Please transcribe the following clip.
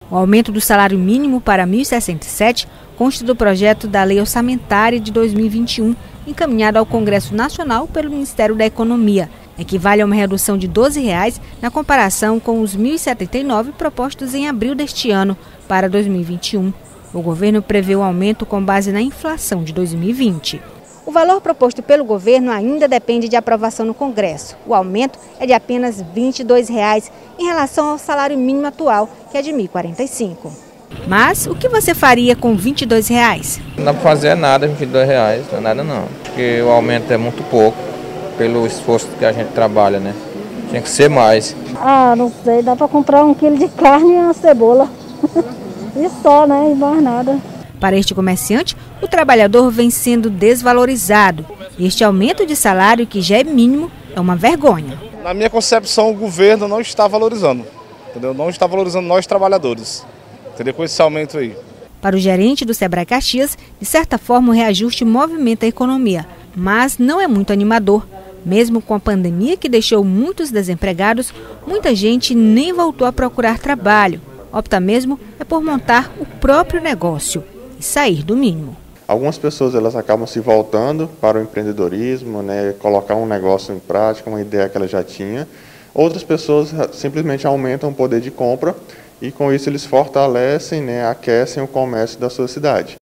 O aumento do salário mínimo para 1.067 consta do projeto da Lei Orçamentária de 2021, encaminhado ao Congresso Nacional pelo Ministério da Economia. Equivale a uma redução de R$ 12 na comparação com os R$ 1.079 propostos em abril deste ano para 2021. O governo prevê o aumento com base na inflação de 2020. O valor proposto pelo governo ainda depende de aprovação no Congresso. O aumento é de apenas R$ 22 em relação ao salário mínimo atual, que é de R$ 1.045. Mas o que você faria com R$ 22? Não dá para fazer nada, R$ 22, não é nada não. Porque o aumento é muito pouco, pelo esforço que a gente trabalha, né? Tinha que ser mais. Não sei, dá para comprar 1 quilo de carne e uma cebola. E só, né? E mais nada. Para este comerciante, o trabalhador vem sendo desvalorizado. Este aumento de salário, que já é mínimo, é uma vergonha. Na minha concepção, o governo não está valorizando, entendeu? Não está valorizando nós trabalhadores, entendeu? Com esse aumento aí. Para o gerente do Sebrae Caxias, de certa forma o reajuste movimenta a economia, mas não é muito animador. Mesmo com a pandemia que deixou muitos desempregados, muita gente nem voltou a procurar trabalho. Opta mesmo é por montar o próprio negócio e sair do mínimo. Algumas pessoas elas acabam se voltando para o empreendedorismo, né, colocar um negócio em prática, uma ideia que ela já tinha. Outras pessoas simplesmente aumentam o poder de compra e com isso eles fortalecem, né, aquecem o comércio da sua cidade.